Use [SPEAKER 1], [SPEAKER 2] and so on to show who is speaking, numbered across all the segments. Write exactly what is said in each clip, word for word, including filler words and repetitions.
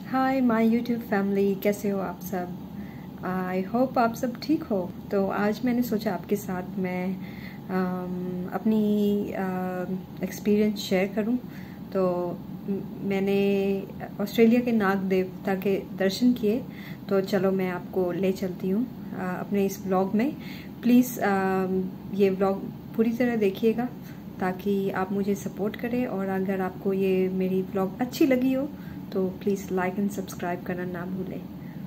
[SPEAKER 1] Hi my YouTube family, कैसे हो आप सब? आई होप आप सब ठीक हो। तो आज मैंने सोचा आपके साथ मैं um, अपनी एक्सपीरियंस शेयर करूं। तो मैंने ऑस्ट्रेलिया के नाग देवता के दर्शन किए, तो चलो मैं आपको ले चलती हूं अपने इस व्लॉग में। प्लीज़ ये व्लॉग पूरी तरह देखिएगा ताकि आप मुझे सपोर्ट करें, और अगर आपको ये मेरी व्लॉग अच्छी लगी हो तो प्लीज़ लाइक एंड सब्सक्राइब करना ना भूलें।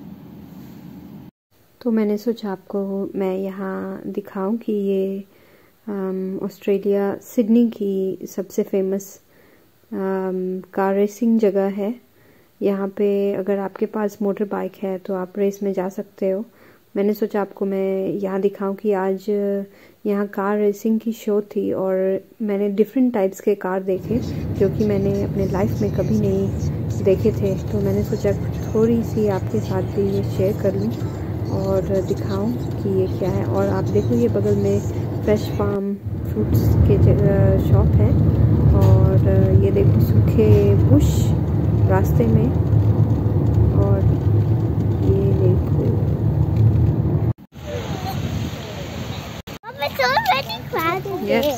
[SPEAKER 1] तो मैंने सोचा आपको मैं यहाँ दिखाऊं कि ये ऑस्ट्रेलिया सिडनी की सबसे फेमस कार रेसिंग जगह है। यहाँ पे अगर आपके पास मोटर बाइक है तो आप रेस में जा सकते हो। मैंने सोचा आपको मैं यहाँ दिखाऊं कि आज यहाँ कार रेसिंग की शो थी, और मैंने डिफरेंट टाइप्स के कार देखे जो कि मैंने अपने लाइफ में कभी नहीं देखे थे। तो मैंने सोचा थोड़ी सी आपके साथ भी ये शेयर कर लूँ और दिखाऊं कि ये क्या है। और आप देखो ये बगल में फ्रेश फार्म फ्रूट्स के शॉप है, और ये देखो सूखे बुश रास्ते में, और ये देखो yes.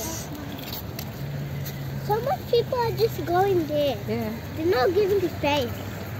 [SPEAKER 2] So much people are just going there.
[SPEAKER 1] Yeah.
[SPEAKER 2] They're not giving space.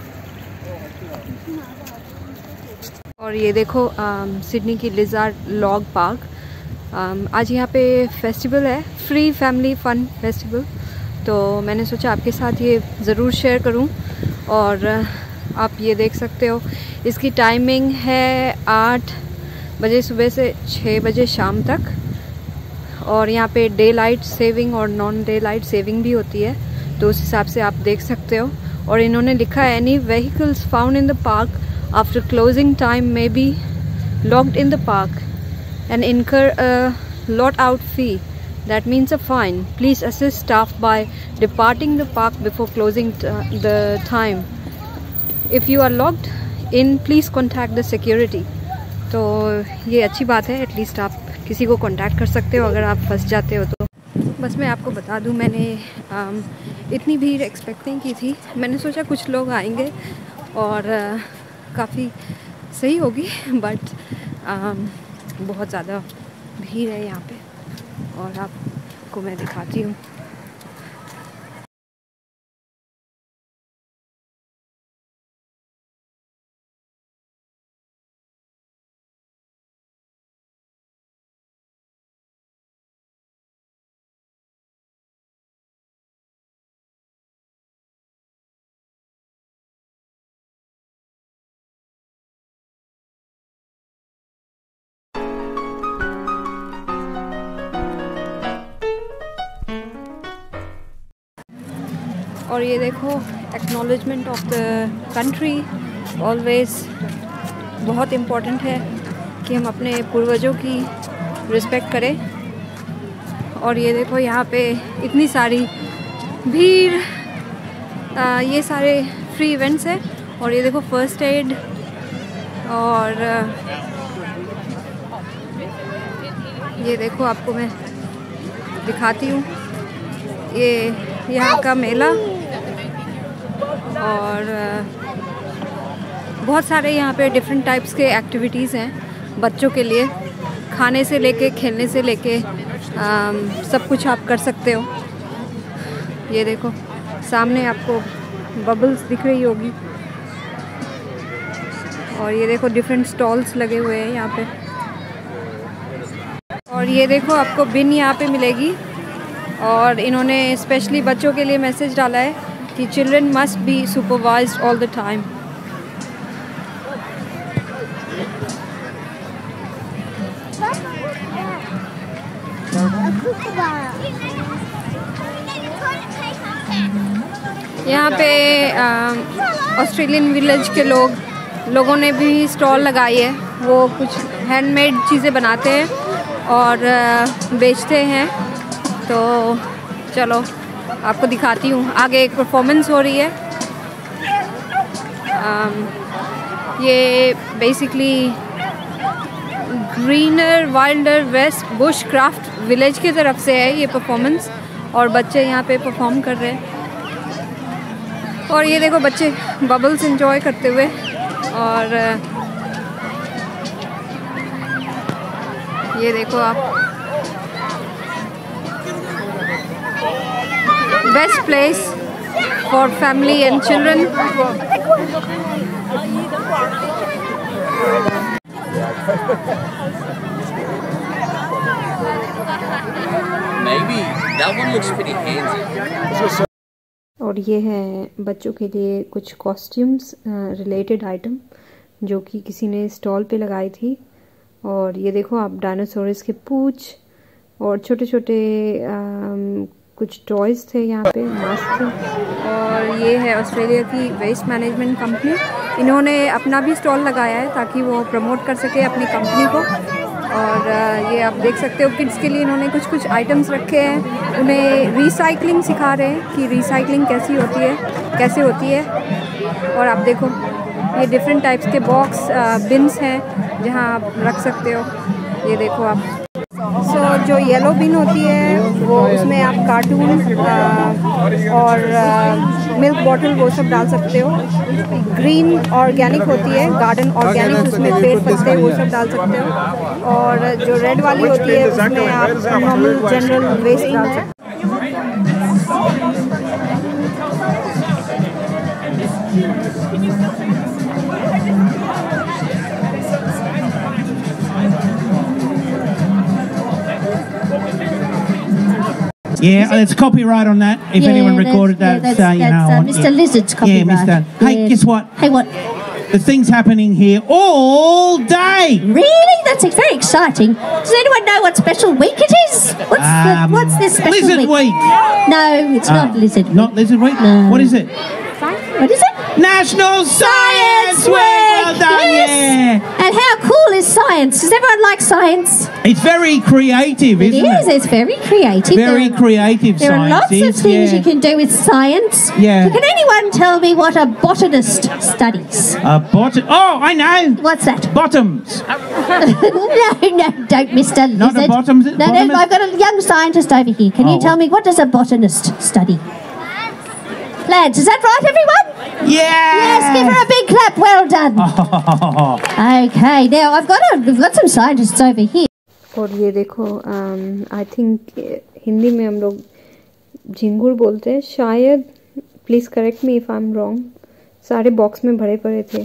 [SPEAKER 1] और ये देखो सिडनी की लिजार्ड लॉग पार्क। um, आज यहाँ पे फेस्टिवल है, फ्री फैमिली फन फेस्टिवल। तो मैंने सोचा आपके साथ ये ज़रूर शेयर करूँ। और आप ये देख सकते हो इसकी टाइमिंग है आठ बजे सुबह से छः बजे शाम तक, और यहाँ पे डे लाइट सेविंग और नॉन डे लाइट सेविंग भी होती है, तो उस हिसाब से आप देख सकते हो। और इन्होंने लिखा है any vehicles found in the park after closing time may be locked in the park and incur a lot out fee, that means a fine. Please assist staff by departing the park before closing the time. If you are locked in please contact the security. तो ये अच्छी बात है, at least आप किसी को contact कर सकते हो अगर आप फंस जाते हो तो। बस मैं आपको बता दूं, मैंने आम, इतनी भीड़ एक्सपेक्ट नहीं की थी। मैंने सोचा कुछ लोग आएंगे और काफ़ी सही होगी, बट बहुत ज़्यादा भीड़ है यहाँ पे, और आपको मैं दिखाती हूँ। और ये देखो acknowledgement of the country always बहुत इम्पोर्टेंट है कि हम अपने पूर्वजों की रिस्पेक्ट करें। और ये देखो यहाँ पे इतनी सारी भीड़, आ, ये सारे फ्री इवेंट्स हैं। और ये देखो फर्स्ट एड, और आ, ये देखो आपको मैं दिखाती हूँ ये यहाँ का मेला। और बहुत सारे यहाँ पे डिफरेंट टाइप्स के एक्टिविटीज़ हैं बच्चों के लिए, खाने से लेके खेलने से लेके सब कुछ आप कर सकते हो। ये देखो सामने आपको बबल्स दिख रही होगी, और ये देखो डिफरेंट स्टॉल्स लगे हुए हैं यहाँ पे। और ये देखो आपको बिन यहाँ पे मिलेगी, और इन्होंने स्पेशली बच्चों के लिए मैसेज डाला है कि children must be supervised all the time. यहाँ पे ऑस्ट्रेलियन विलेज के लोग लोगों ने भी स्टॉल लगाई है। वो कुछ हैंडमेड चीज़ें बनाते हैं और बेचते हैं। तो चलो आपको दिखाती हूँ। आगे एक परफॉर्मेंस हो रही है। um, ये basically greener wilder west bushcraft village की तरफ से है ये परफॉर्मेंस, और बच्चे यहाँ पे परफॉर्म कर रहे हैं। और ये देखो बच्चे बबल्स एंजॉय करते हुए, और ये देखो आप, best place for family and children.
[SPEAKER 3] Maybe that one looks pretty handsy.
[SPEAKER 1] और ये है बच्चों के लिए कुछ कॉस्ट्यूम्स रिलेटेड आइटम जो कि किसी ने स्टॉल पे लगाई थी। और ये देखो आप, डायनासोरस के पूंछ और छोटे छोटे कुछ टॉयज थे यहाँ पे, मस्त थे। और ये है ऑस्ट्रेलिया की वेस्ट मैनेजमेंट कंपनी, इन्होंने अपना भी स्टॉल लगाया है ताकि वो प्रमोट कर सके अपनी कंपनी को। और ये आप देख सकते हो किड्स के लिए इन्होंने कुछ कुछ आइटम्स रखे हैं, उन्हें रिसाइकलिंग सिखा रहे हैं कि रिसाइकलिंग कैसी होती है, कैसे होती है। और आप देखो ये डिफरेंट टाइप्स के बॉक्स बिन्स हैं जहां आप रख सकते हो। ये देखो आप, सो so, जो येलो बिन होती है वो, उसमें आप कार्टून और मिल्क बॉटल वो सब डाल सकते हो। ग्रीन ऑर्गेनिक होती है, गार्डन ऑर्गेनिक, उसमें पेड़ पत्ते वो सब डाल सकते हो। और जो रेड वाली होती है उसमें आप नॉर्मल जनरल वेस्ट डाल सकते हो।
[SPEAKER 4] Yeah, there's copyright on that. If
[SPEAKER 5] yeah,
[SPEAKER 4] anyone recorded that,
[SPEAKER 5] yeah, that's,
[SPEAKER 4] uh, you
[SPEAKER 5] that's,
[SPEAKER 4] know,
[SPEAKER 5] uh,
[SPEAKER 4] on,
[SPEAKER 5] Mister
[SPEAKER 4] yeah.
[SPEAKER 5] Lizard's copyright.
[SPEAKER 4] Yeah, Mister Hey,
[SPEAKER 5] Yeah.
[SPEAKER 4] guess what?
[SPEAKER 5] Hey, what?
[SPEAKER 4] The thing's happening here all day.
[SPEAKER 5] Really? That's very exciting. Does anyone know what special week it is? What's
[SPEAKER 4] Um,
[SPEAKER 5] the, what's this special
[SPEAKER 4] Lizard
[SPEAKER 5] week?
[SPEAKER 4] Week.
[SPEAKER 5] No, it's
[SPEAKER 4] Uh,
[SPEAKER 5] not Lizard Week.
[SPEAKER 4] Not Lizard Week?
[SPEAKER 5] No.
[SPEAKER 4] What is it?
[SPEAKER 5] What is it?
[SPEAKER 4] National Science Week. Well done,
[SPEAKER 5] Yes.
[SPEAKER 4] yeah.
[SPEAKER 5] And how cool is science? Does everyone like science?
[SPEAKER 4] It's very creative,
[SPEAKER 5] It
[SPEAKER 4] isn't
[SPEAKER 5] is.
[SPEAKER 4] it?
[SPEAKER 5] It's very creative.
[SPEAKER 4] Very
[SPEAKER 5] There are-
[SPEAKER 4] creative
[SPEAKER 5] There are
[SPEAKER 4] science
[SPEAKER 5] lots of
[SPEAKER 4] is,
[SPEAKER 5] things
[SPEAKER 4] yeah.
[SPEAKER 5] you can do with science.
[SPEAKER 4] Yeah.
[SPEAKER 5] So can anyone tell me what a botanist studies?
[SPEAKER 4] A bottom. Oh, I know.
[SPEAKER 5] What's that?
[SPEAKER 4] Bottoms.
[SPEAKER 5] no, no, don't, Mister Lizard.
[SPEAKER 4] Not the bottoms-
[SPEAKER 5] No, no,
[SPEAKER 4] botanist?
[SPEAKER 5] I've got a young scientist over here. Can
[SPEAKER 4] Oh,
[SPEAKER 5] you tell
[SPEAKER 4] what?
[SPEAKER 5] me, what does a botanist study? Plants, is that right, everyone?
[SPEAKER 4] Yeah.
[SPEAKER 5] Yes, give her a big clap. Well done. Okay, now I've got a, we've got some scientists over here.
[SPEAKER 1] और ये देखो, I think Hindi में हम लोग झिंगुर बोलते हैं शायद, please correct me if I am wrong. सारे बॉक्स में भरे पड़े थे।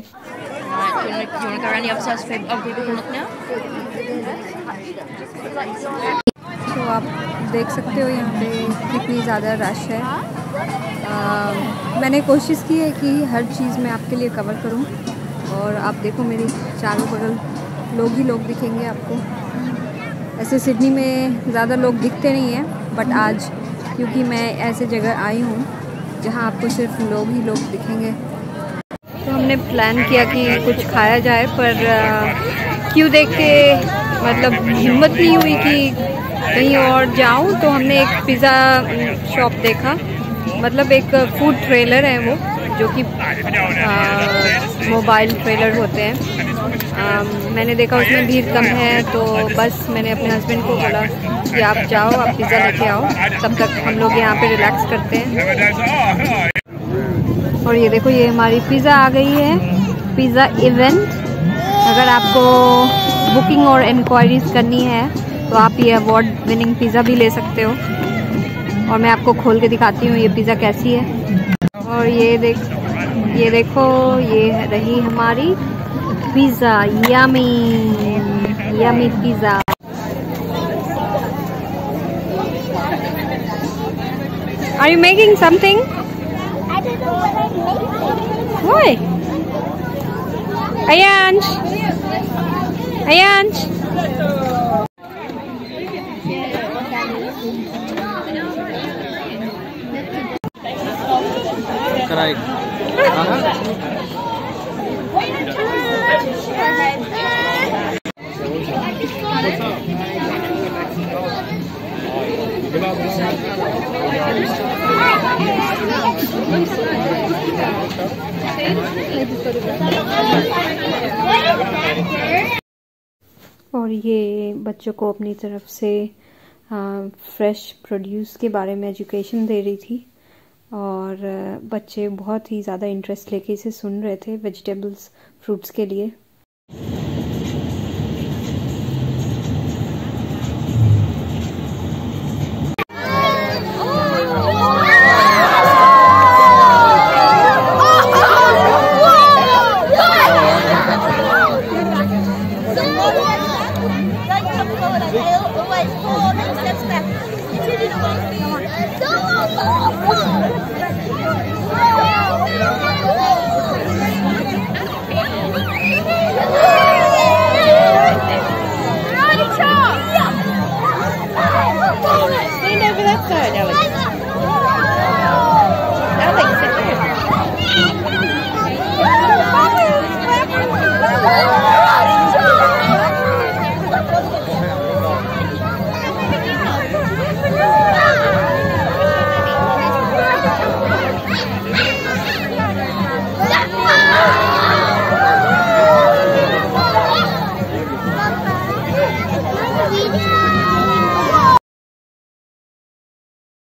[SPEAKER 1] तो आप देख सकते हो यहाँ पे कितनी ज़्यादा रश है। आ, मैंने कोशिश की है कि हर चीज़ मैं आपके लिए कवर करूँ। और आप देखो मेरी चारों बगल लोग ही लोग दिखेंगे आपको। ऐसे सिडनी में ज़्यादा लोग दिखते नहीं हैं, बट आज क्योंकि मैं ऐसे जगह आई हूँ जहाँ आपको सिर्फ लोग ही लोग दिखेंगे, तो हमने प्लान किया कि कुछ खाया जाए। पर क्यों देख के मतलब हिम्मत नहीं हुई कि कहीं और जाऊँ। तो हमने एक पिज़्ज़ा शॉप देखा, मतलब एक फूड ट्रेलर है वो, जो कि मोबाइल ट्रेलर होते हैं। आ, मैंने देखा उसमें भीड़ कम है, तो बस मैंने अपने हस्बैंड को बोला कि आप जाओ, आप पिज़्ज़ा लेके आओ, तब तक हम लोग यहाँ पे रिलैक्स करते हैं। और ये देखो, ये हमारी पिज़्ज़ा आ गई है, पिज़्ज़ा इवेंट। अगर आपको बुकिंग और इंक्वायरीज करनी है तो आप ये अवार्ड विनिंग पिज़्ज़ा भी ले सकते हो। और मैं आपको खोल के दिखाती हूँ ये पिज़्ज़ा कैसी है। और ये देख ये देखो ये रही हमारी pizza, yummy yummy pizza. Are you making something?
[SPEAKER 2] I don't know what I'm making.
[SPEAKER 1] Why? Ayansh, Ayansh.
[SPEAKER 3] Correct.
[SPEAKER 1] और ये बच्चों को अपनी तरफ से फ्रेश प्रोड्यूस के बारे में एजुकेशन दे रही थी। और बच्चे बहुत ही ज़्यादा इंटरेस्ट लेके इसे सुन रहे थे वेजिटेबल्स फ्रूट्स के लिए।